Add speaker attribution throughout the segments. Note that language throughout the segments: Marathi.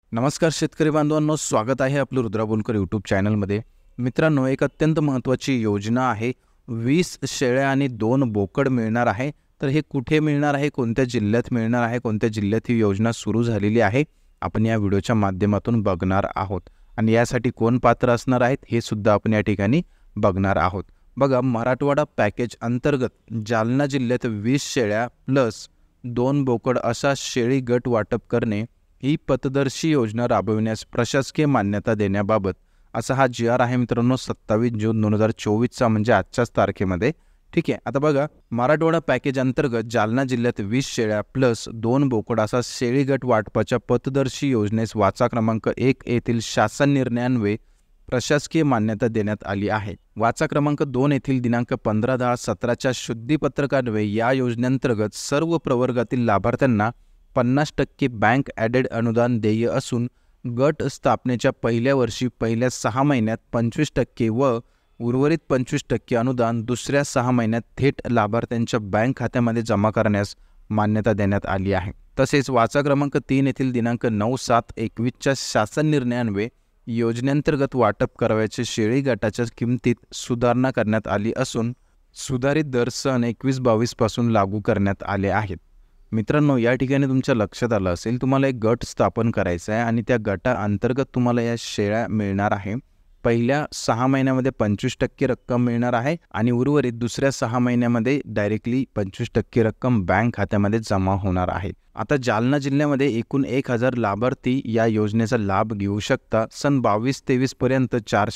Speaker 1: नमस्कार शेतकरी बांधवांनो, स्वागत आहे आपलं रुद्रा बोलकर यूट्यूब चॅनलमध्ये. मित्रांनो, एक अत्यंत महत्त्वाची योजना आहे. 20 शेळ्या आणि 2 बोकड मिळणार आहे. तर हे कुठे मिळणार आहे, कोणत्या जिल्ह्यात मिळणार आहे, कोणत्या जिल्ह्यात ही योजना सुरू झालेली आहे, आपण या व्हिडिओच्या माध्यमातून बघणार आहोत. आणि यासाठी कोण पात्र असणार आहेत हे सुद्धा आपण या ठिकाणी बघणार आहोत. बघा, मराठवाडा पॅकेज अंतर्गत जालना जिल्ह्यात 20 शेळ्या प्लस 2 बोकड असा शेळी गट वाटप करणे ही पथदर्शी योजना राबविण्यास प्रशासकीय मान्यता देण्याबाबत असा हा जी.आर. आहे मित्रांनो, 27 जून 2024चा, म्हणजे आजच्याच तारखेमध्ये. ठीक आहे. आता बघा, मराठवाडा पॅकेज अंतर्गत जालना जिल्ह्यात 20 शेळ्या प्लस 2 बोकड असा शेळी गट वाटपाच्या पथदर्शी योजनेस वाचा क्रमांक 1 येथील शासन निर्णयान्वये प्रशासकीय मान्यता देण्यात आली आहे. वाचा क्रमांक 2 येथील दिनांक 15/10/17च्या शुद्धीपत्रकान्वये या योजनेअंतर्गत सर्व प्रवर्गातील लाभार्थ्यांना 50% बँक ॲडेड अनुदान देय असून गट स्थापनेच्या पहिल्या वर्षी पहिल्या 6 महिन्यात 25% व उर्वरित 25% अनुदान दुसऱ्या 6 महिन्यात थेट लाभार्थ्यांच्या बँक खात्यामध्ये जमा करण्यास मान्यता देण्यात आली आहे. तसेच वाचा क्रमांक 3 येथील दिनांक 9/7/21च्या शासन निर्णयान्वये योजनेअंतर्गत वाटप करावयाचे शेळी गटाच्या किमतीत सुधारणा करण्यात आली असून सुधारित दर सन 21-22 पासून लागू करण्यात आले आहेत. मित्रांनो, या ठिकाणी तुमच्या लक्षात आलं असेल, तुम्हाला एक गट स्थापन करायचा आहे आणि त्या गटाअंतर्गत तुम्हाला या शेळ्या मिळणार आहे. पहिल्या 6 महिन्यामध्ये 25% रक्कम मिळणार आहे आणि उर्वरित दुसऱ्या 6 महिन्यामध्ये डायरेक्टली 25% रक्कम बँक खात्यामध्ये जमा होणार आहे. आता जालना जिल्ह्यामध्ये एकूण 1000 लाभार्थी या योजनेचा लाभ घेऊ शकता. सन 22-23 पर्यंत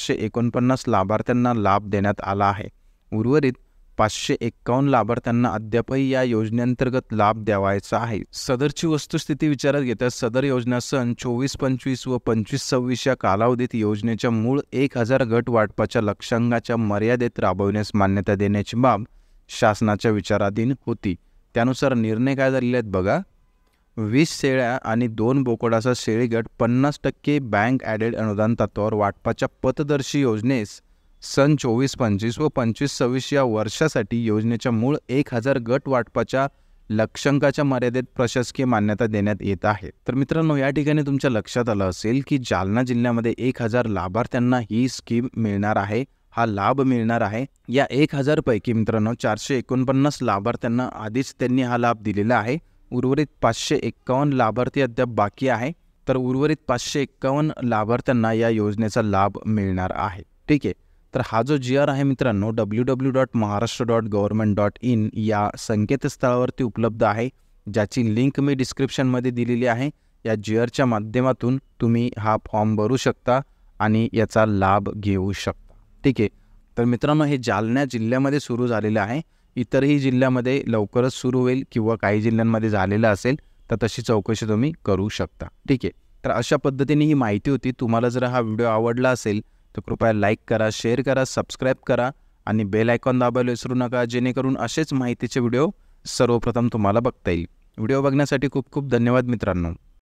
Speaker 1: 449 लाभार्थ्यांना लाभ देण्यात आला आहे. उर्वरित 551 लाभार्थ्यांना अद्यापही या योजनेअंतर्गत लाभ द्यावायचा आहे. सदरची वस्तुस्थिती विचारात घेता सदर योजना सन 24-25 व 25-26 या कालावधीत योजनेच्या मूळ 1000 गट वाटपाच्या लक्ष्यांकाच्या मर्यादेत राबविण्यास मान्यता देण्याची बाब शासनाच्या विचाराधीन होती. त्यानुसार निर्णय काय झालेले आहेत बघा. 20 शेळ्या आणि 2 बोकडाचा शेळी गट 50% बँक ॲडेड अनुदान तत्वावर वाटपाच्या पथदर्शी योजनेस सन 24-25 व 25-26 या वर्षासाठी योजनेच्या मूळ 1000 गट वाटपाच्या लक्ष्यांकाच्या मर्यादेत प्रशासकीय मान्यता देण्यात येत आहे. तर मित्रांनो, या ठिकाणी तुमच्या लक्षात आलं असेल की जालना जिल्ह्यामध्ये 1000 लाभार्थ्यांना ही स्कीम मिळणार आहे, हा लाभ मिळणार आहे. या 1000 पैकी मित्रांनो 449 लाभार्थ्यांना आधीच त्यांनी हा लाभ दिलेला आहे. उर्वरित 551 लाभार्थी अद्याप बाकी आहे. तर उर्वरित 551 लाभार्थ्यांना या योजनेचा लाभ मिळणार आहे. ठीक आहे. तर हा जो जी.आर. आहे मित्रांनो, www.maharashtra.government.in या संकेतस्थळावरती उपलब्ध आहे, ज्याची लिंक मी डिस्क्रिप्शनमध्ये दिलेली आहे. या जी.आरच्या माध्यमातून तुम्ही हा फॉर्म भरू शकता आणि याचा लाभ घेऊ शकता. ठीक आहे. तर मित्रांनो, हे जालना जिल्ह्यामध्ये सुरू झालेलं आहे. इतरही जिल्ह्यामध्ये लवकरच सुरू होईल किंवा काही जिल्ह्यांमध्ये झालेलं असेल तर तशी चौकशी तुम्ही करू शकता. ठीक आहे. तर अशा पद्धतीने ही माहिती होती. तुम्हाला जर हा व्हिडिओ आवडला असेल तर कृपया लाईक करा, शेअर करा, सबस्क्राईब करा आणि बेल आयकॉन दाबायला विसरू नका, जेणेकरून असेच माहितीचे व्हिडिओ सर्वप्रथम तुम्हाला बघता येईल. व्हिडिओ बघण्यासाठी खूप खूप धन्यवाद मित्रांनो.